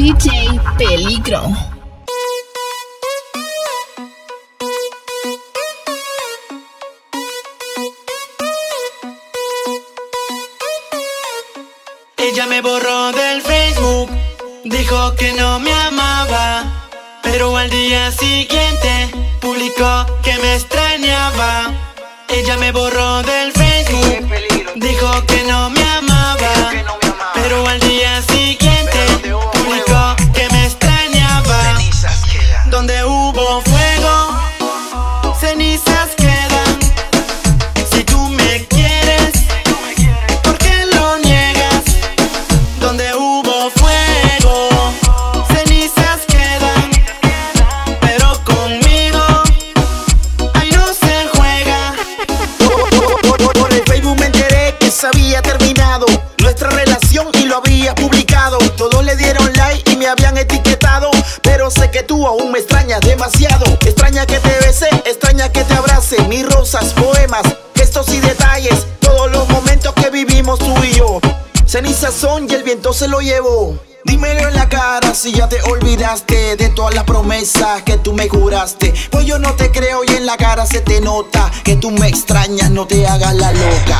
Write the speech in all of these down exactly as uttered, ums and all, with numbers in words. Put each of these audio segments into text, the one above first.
D J Peligro. Ella me borró del Facebook, dijo que no me amaba, pero al día siguiente publicó que me extrañaba. Ella me borró del Facebook, dijo que no me amaba, pero al día siguiente publicó que me extrañaba. Donde hubo fuego, cenizas quedan. Si tú me quieres, ¿por qué lo niegas? Donde hubo fuego, cenizas quedan, pero conmigo ahí no se juega. Por, por, por el Facebook me enteré que se había terminado nuestra relación y lo había publicado. Todos le dieron like y me habían etiquetado, pero sé que tú aún me extrañas demasiado. Extraña que te bese, extraña que te abrace. Mis rosas, poemas, gestos y detalles, todos los momentos que vivimos tú y yo. Cenizas son y el viento se lo llevó. Dímelo en la cara si ya te olvidaste de todas las promesas que tú me juraste. Pues yo no te creo y en la cara se te nota que tú me extrañas, no te hagas la loca.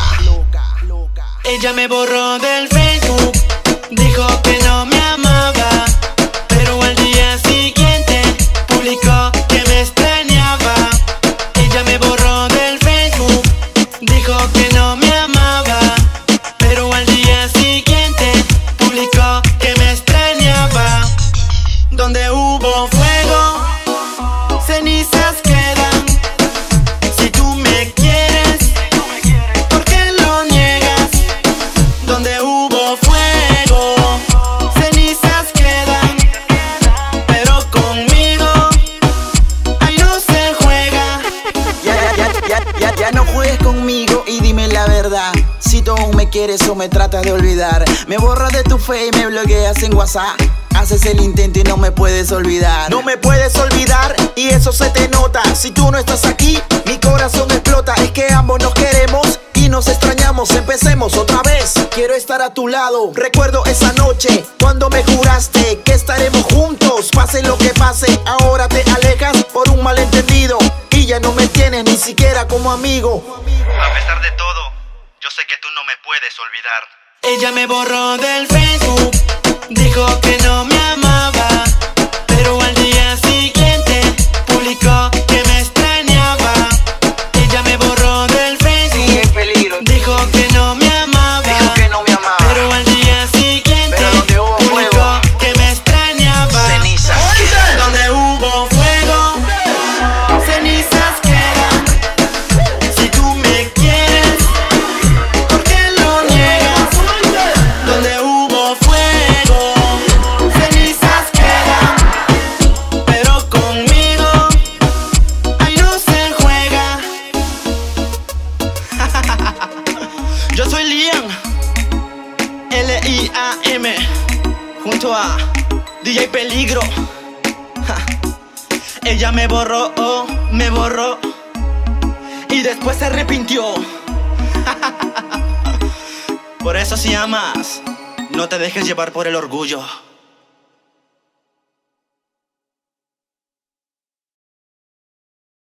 Ella me borró del Facebook, dijo que no me amaba, pero al día siguiente publicó que me extrañaba. Ella me borró del Facebook, dijo que no me amaba, pero al día siguiente publicó que me extrañaba. Donde hubo fuego, cenizas quedan. Si tú me quieres, ¿por qué lo niegas? Donde hubo fuego, cenizas quedan, pero conmigo ahí no se juega. Ya, ya, ya, ya, ya, ya no juegues conmigo y dime la verdad. Si tú aún me quieres o me tratas de olvidar. Me borras de tu fe y me bloqueas en WhatsApp. Haces el intento y no me puedes olvidar. No me puedes olvidar y eso se te nota. Si tú no estás aquí, mi corazón explota. Es que ambos nos queremos y nos extrañamos. Empecemos otra vez. Quiero estar a tu lado. Recuerdo esa noche cuando me juraste que estaremos juntos. Pase lo que pase, ahora te alejas por un malentendido y ya no me tienes ni siquiera como amigo. A pesar de todo, yo sé que tú no me puedes olvidar. Ella me borró del Facebook, dijo que no me amaba, pero al día siguiente publicó que me extrañaba. Ella me borró del Facebook, dijo que no me amaba, pero al día siguiente publicó que me extrañaba. Donde hubo fuego, cenizas quedan. Si tú me quieres, ¿por qué lo niegas? Donde hubo fuego, cenizas quedan, pero conmigo ahí no se juega. Yo soy Liam, L I A M, junto a D J Peligro. Ella me borró, oh, me borró, y después se arrepintió. Por eso si amas, no te dejes llevar por el orgullo.